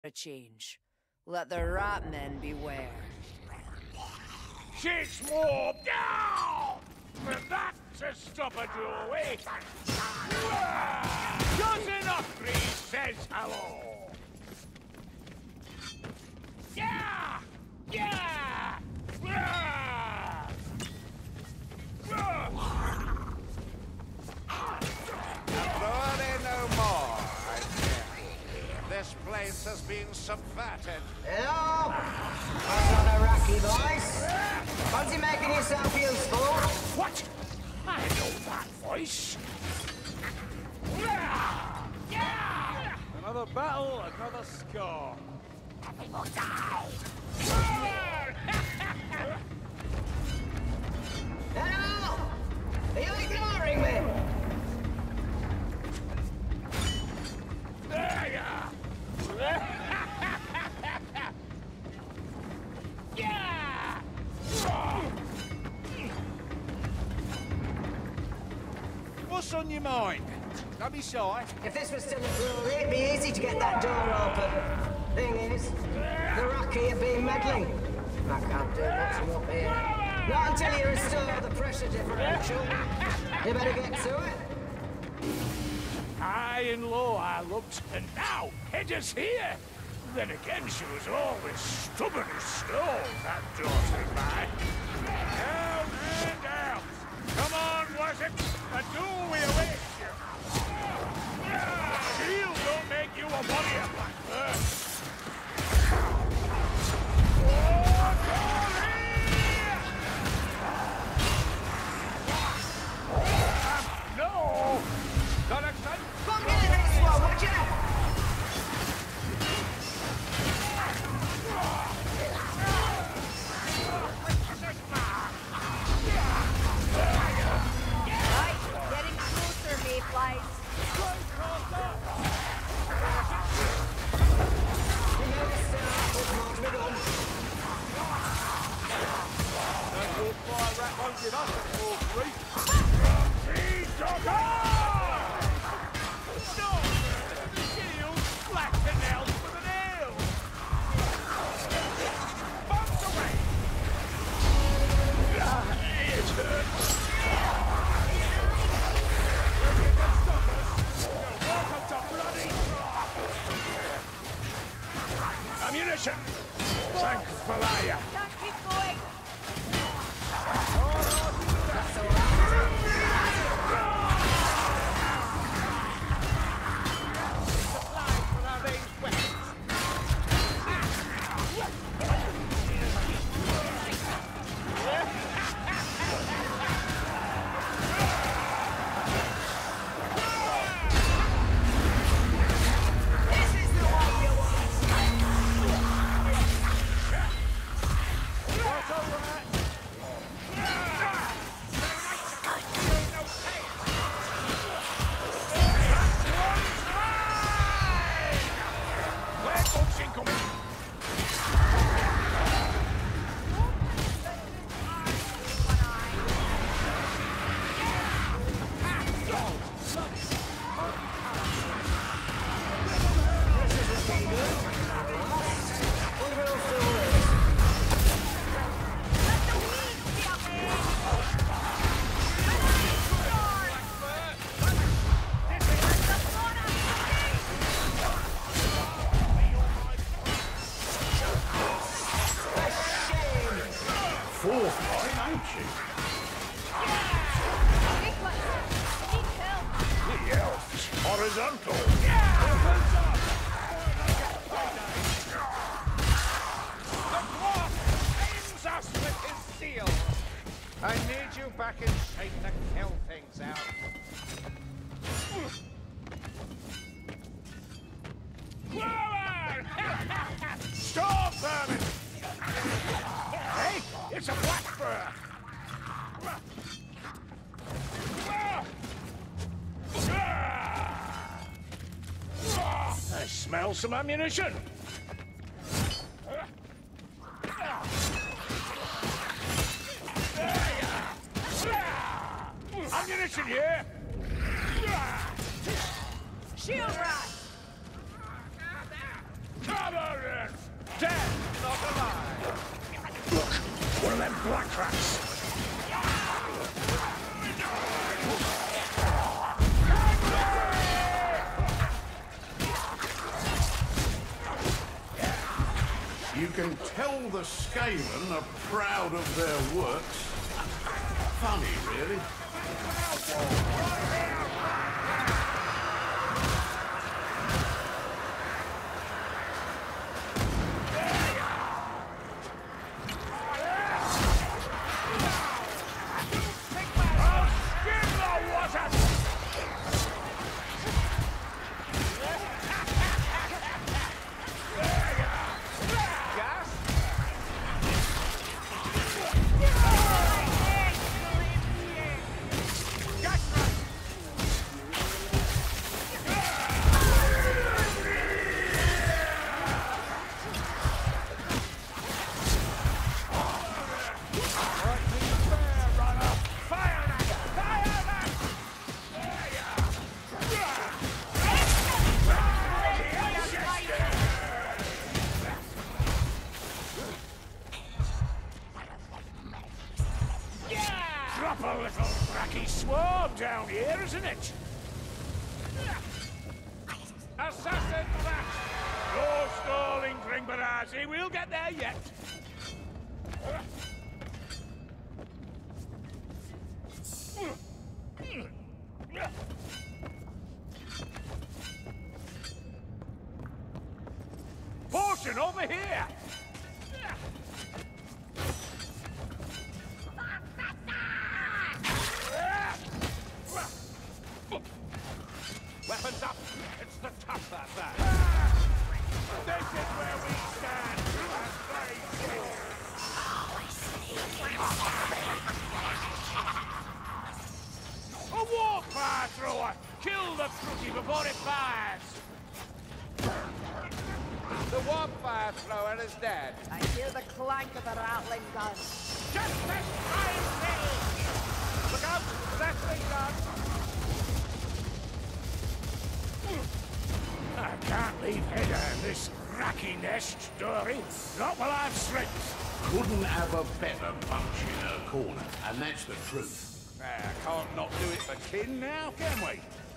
a change. Let the rat men beware. Shit's more down! And that to stop a doorway. Dozen of three says hello. Yeah! Yeah! Glory no more, I fear. This place has been subverted. Hello? That's not a Rocky voice. Fancy making yourself useful? What? I know that voice. Yeah! Another battle, another scar. People die! Hello? Are you ignoring me? There ya! Yeah! What's on your mind? Don't be shy. If this was still a brewery, it'd be easy to get that door open. Thing is, the Rocky have been meddling. I can't do much up here. Not until you restore the pressure differential. You better get to it. High and low I looked, and now Hedda's here. Then again, she was always stubborn as stone, that daughter of mine. Down and out. Come on, was it? A duel we await you. Shield don't make you a warrior, Blackbird. No! Got a gun? Come get this one, would you? Right, getting closer, mayflies. Your fire rat won't give us a full grief. Three dogger! Stop! The shield! Black canals with an nail! Bombs away! It hurts! You can stop us! You'll walk up to bloody trough! Ammunition! Thank Valaya! Can't keep going. Supplies for our main weapons! This is the one you want. Right over that. Where folks incoming? Fourth line, ain't she? Need help. The elves, horizontal. The dwarf aims us with his seal. I need you back in shape to kill things out. Forward! Storm vermin! Hey, it's a blackbird! I smell some ammunition! Ammunition here! Shield rat. Cover! black rats! You can tell the Skaven are proud of their works. Funny, really. Proper little cracky swarm down here, isn't it? Assassin back! No stalling, Gringbarazzi. We'll get there yet. Portion over here! Weapons up! It's the tough that bad! This is where we stand! A warfire thrower! Kill the fruity before it fires! The warfire thrower is dead. I hear the clank of the rattling gun. Just as I say! Look out! Wrestling gun! I can't leave Hedda in this racky nest, Dory. Not while I've strength. Couldn't have a better bunch in her corner, and that's the truth. Can't not do it for kin now, can we?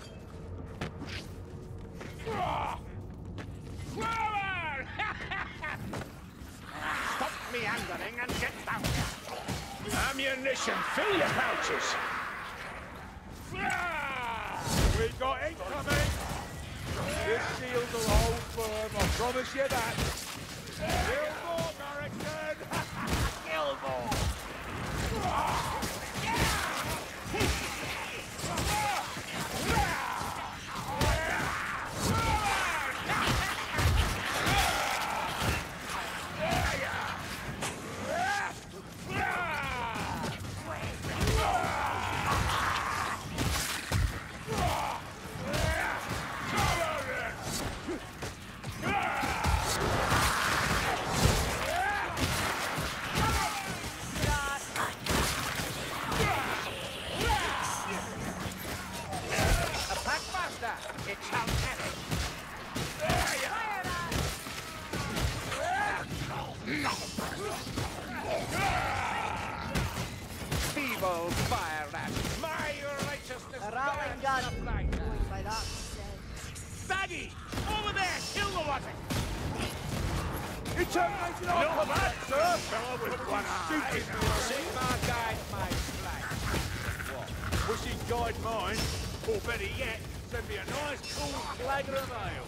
Forward! Stop meandering and get down. Ammunition, fill your pouches. We got incoming. This shield will hold firm, I promise you that. Gilmore, Norrington! Gilmore! It shall carry. Feeble fire rat. My righteousness. A rattling gun. Right. Going by that said. Baggy! Over there! Kill the water! He terminated our No, combat, that sir! fellow with one eye! Sigmar guide my flight. What? Wish he'd guide mine. Or better yet, send me a nice cool flagger of ale.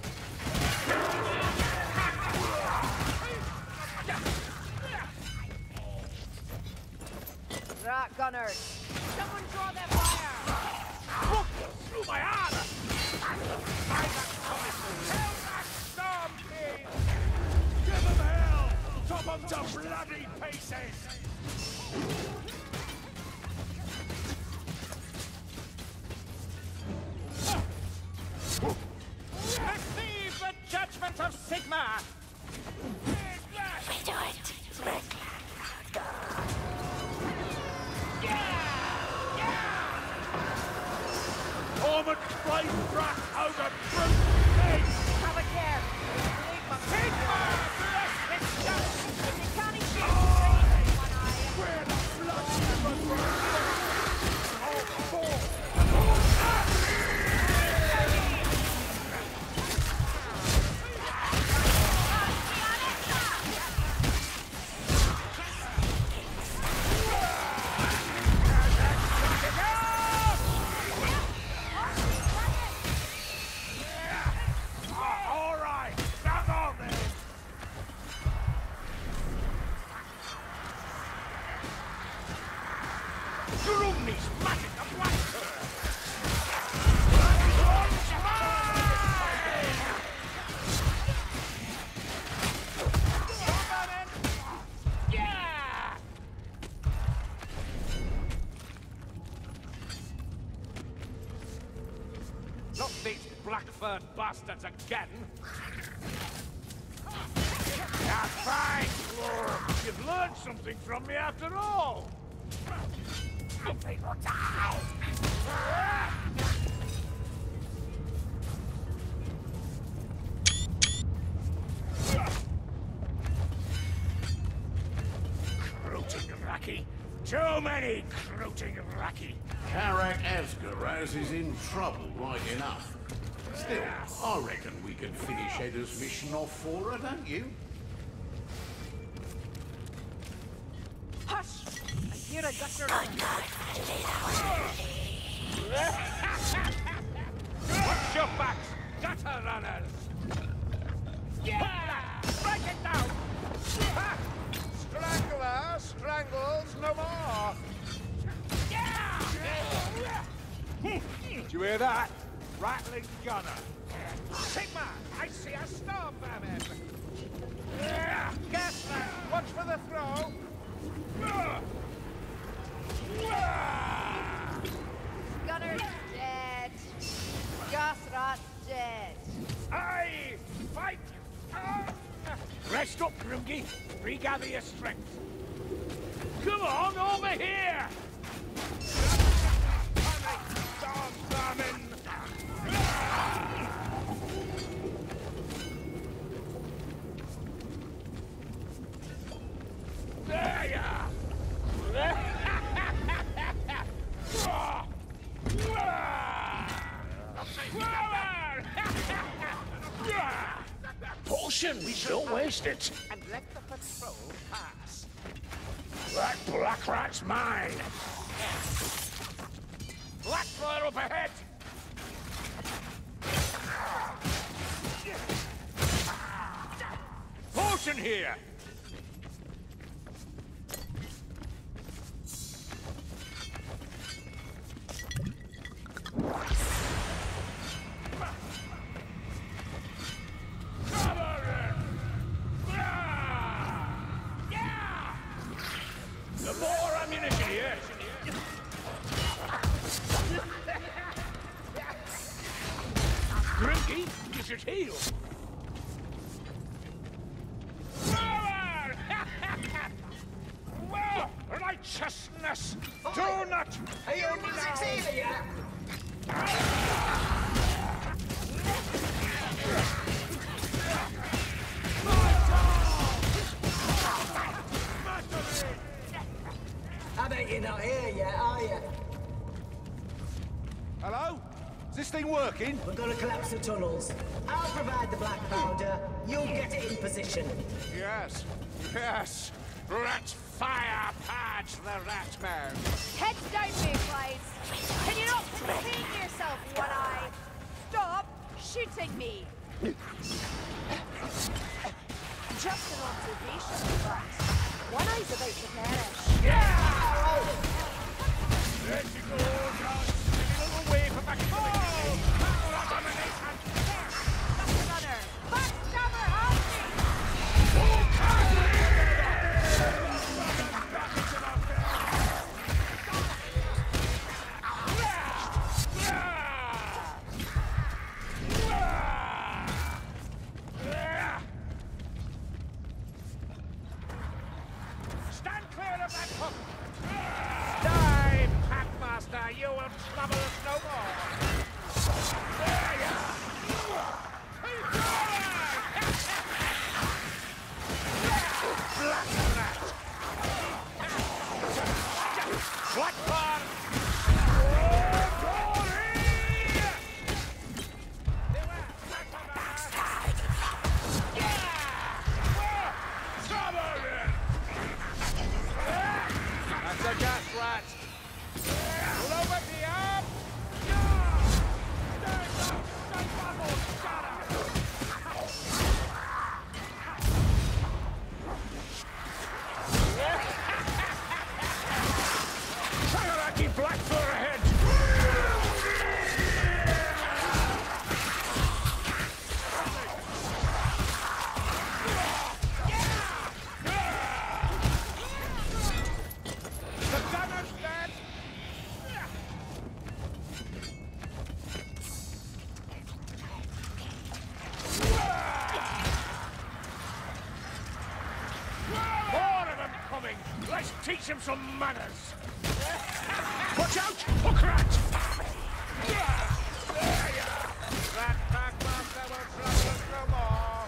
Rat gunners. Someone draw their fire. Look! Through my armor! Hell that storm king! Give them hell! Chop them to bloody pieces! Receive the judgment of Sigmar! We do it. Armored flame rat over brute pigs! Have a care. Sigmar! Bless his justice! If you can't see, one eye. We're stubborn bastards again! Now fine! You've learned something from me after all! Something will die! Croating Raki! Too many croating Raki! Karak Asgaraz is in trouble, right enough. Still, I reckon we can finish Edda's mission off for her, don't you? Hush! I hear a gutter. Watch your backs, gutter runners! Yeah! Break it down! Ha! Strangler, strangles no more. Did you hear that? Rattling gunner. Sigma, I see a star famine. Gasman, watch for the throw. Gunner's dead. Gosrat's dead. Aye! Fight! Rest up, Grimgy. Regather your strength. Come on, over here! Storm vermin! There ya! Potion, we don't waste it. And let the patrol pass. That black rat's mine. Black flare up ahead. Potion here. More ammunition here. Grimky, you should heal. Well, righteousness, do not. Are you music's here yet? I bet you're not here yet, are you? Hello? Is this thing working? We're gonna collapse the tunnels. I'll provide the black powder. You'll get it in position. Yes, yes. Let's fire purge the rat man. Heads down, mayflies. Can you not contain yourself when I stop shooting me? Just an observation, but one eye's about to perish. There she goes, a little way from back into the game. Runner, backstabber, help me! Stand clear of that hook! Die, Packmaster! You will trouble us no more! There you Black rat! Black bar! That's a gas rat. Lower the arm. coming. Let's teach him some manners. Watch out! Hook rat! That Packmaster will trouble us no more.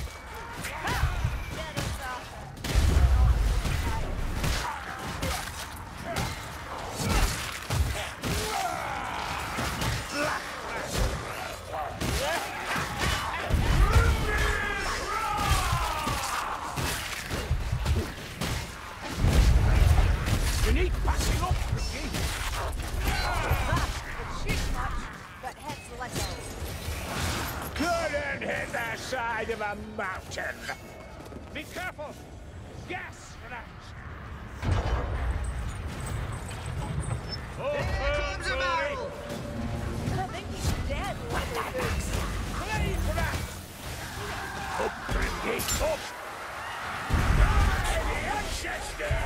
You need passing up, Ricky. Shoot much, but heads less. Couldn't hit the side of a mountain. Be careful! Gas rats! Here comes a barrel! I think he's dead. Please, rat! Up, Ricky, up! The ancestor!